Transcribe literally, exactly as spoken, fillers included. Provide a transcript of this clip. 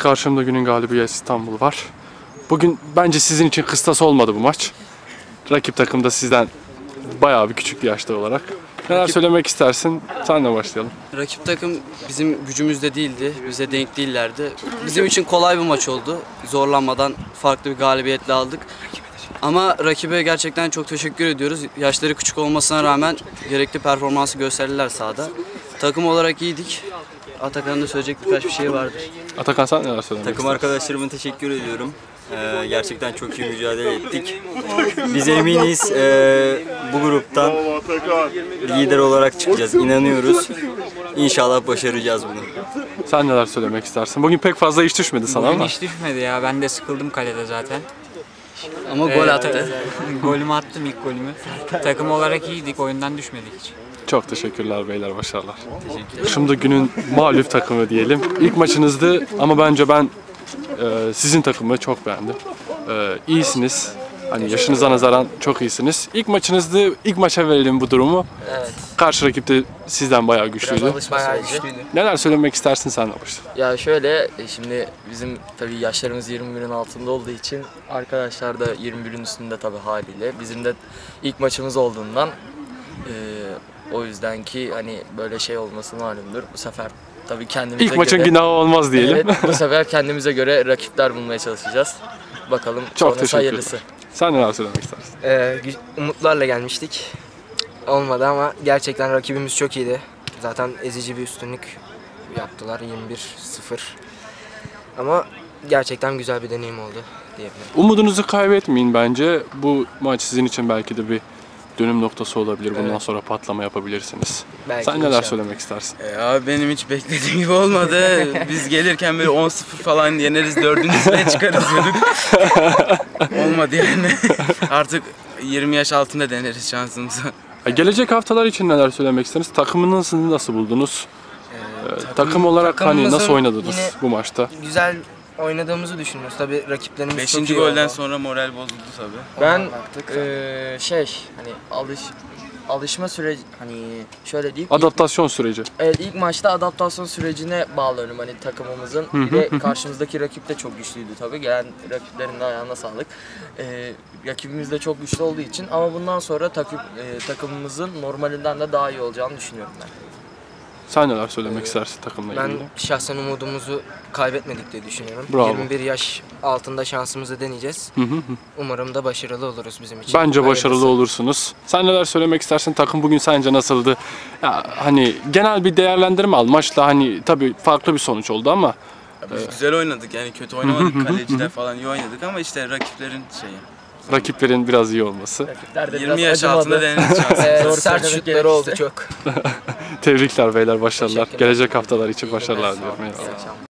karşımda günün galibi İstanbul var. Bugün bence sizin için kıstas olmadı bu maç. Rakip takım da sizden bayağı bir küçük bir yaşta olarak. Neler Rakip... söylemek istersin? Senle başlayalım. Rakip takım bizim gücümüzde değildi. Bize denk değillerdi. Bizim için kolay bir maç oldu. Zorlanmadan farklı bir galibiyetle aldık. Ama rakibe gerçekten çok teşekkür ediyoruz. Yaşları küçük olmasına rağmen gerekli performansı gösterdiler sahada. Takım olarak iyiydik. Atakan'ın da söyleyecek birkaç bir şey vardır. Atakan, sen neler söylemek Takım arkadaşlarıma teşekkür ediyorum. Ee, gerçekten çok iyi mücadele ettik. Biz eminiz e, bu gruptan lider olarak çıkacağız. İnanıyoruz. İnşallah başaracağız bunu. Sen neler söylemek istersin? Bugün pek fazla iş düşmedi sana Bugün ama. hiç düşmedi ya. Ben de sıkıldım kalede zaten. Ama ee, gol attı. Golümü attım, ilk golümü. Takım olarak iyiydik. Oyundan düşmedik hiç. Çok teşekkürler beyler, başarılar. Teşekkürler. Şimdi günün mağlup takımı diyelim. İlk maçınızdı ama bence ben e, sizin takımı çok beğendim. E, iyisiniz. Hani yaşınıza nazaran çok iyisiniz. İlk maçınızdı. İlk maça verelim bu durumu. Evet. Karşı rakip de sizden bayağı güçlüydü. Bayağı güçlüydü. Neler söylemek istersin sen de başla. Ya şöyle, şimdi bizim tabii yaşlarımız yirmi birin altında olduğu için arkadaşlar da yirmi birin üstünde tabii haliyle. Bizim de ilk maçımız olduğundan e, o yüzden ki hani böyle şey olması malumdur. Bu sefer tabii kendimize İlk maçın göre, günahı olmaz diyelim. Evet, bu sefer kendimize göre rakipler bulmaya çalışacağız. Bakalım çok sonrası hayırlısı. Sen neler söylemek istersin? Ee, umutlarla gelmiştik. Olmadı ama gerçekten rakibimiz çok iyiydi. Zaten ezici bir üstünlük yaptılar, yirmi bir sıfır. Ama gerçekten güzel bir deneyim oldu diyebilirim. Umudunuzu kaybetmeyin bence. Bu maç sizin için belki de bir dönüm noktası olabilir. Bundan evet. sonra patlama yapabilirsiniz. Belki Sen neler inşallah. söylemek istersin? E abi benim hiç beklediğim gibi olmadı. Biz gelirken böyle on sıfır falan yeneriz, dördüncü sıraya çıkarız diyorduk. Olmadı yani. Artık yirmi yaş altında deneriz şansımızı. Gelecek haftalar için neler söylemek istersiniz? Takımınızı nasıl buldunuz? Ee, takım, takım olarak hani nasıl oynadınız bu maçta? Güzel oynadığımızı düşünüyoruz. Tabii rakiplerimiz Beşinci çok iyi golden oldu. sonra moral bozuldu tabii. Ben e, şey hani alış alışma süreci, hani şöyle diyeyim. Adaptasyon ilk, süreci. Evet, ilk maçta adaptasyon sürecine bağlıyorum hani takımımızın. Bir de karşımızdaki rakip de çok güçlüydü tabii. Gelen rakiplerin de ayağına sağlık. E, rakibimiz de çok güçlü olduğu için ama bundan sonra takım e, takımımızın normalinden de daha iyi olacağını düşünüyorum ben. Sen neler söylemek ee, istersin takımla ilgili? Ben şahsen umudumuzu kaybetmedik diye düşünüyorum. Bravo. yirmi bir yaş altında şansımızı deneyeceğiz. Hı hı. Umarım da başarılı oluruz bizim için. Bence Hayırlısı. başarılı olursunuz. Sen neler söylemek istersin? Takım bugün sence nasıldı? Ya, hani genel bir değerlendirme al. Maçta hani tabii farklı bir sonuç oldu ama. Ya biz e... güzel oynadık yani, kötü oynamadık. Kaleciler falan iyi oynadık ama işte rakiplerin şeyi. Rakiplerin biraz iyi olması. De yirmi yaş altında deneriz şansımız. Ee, sert şutları oldu çok. Tebrikler beyler, başarılar. Gelecek haftalar için başarılar diliyorum.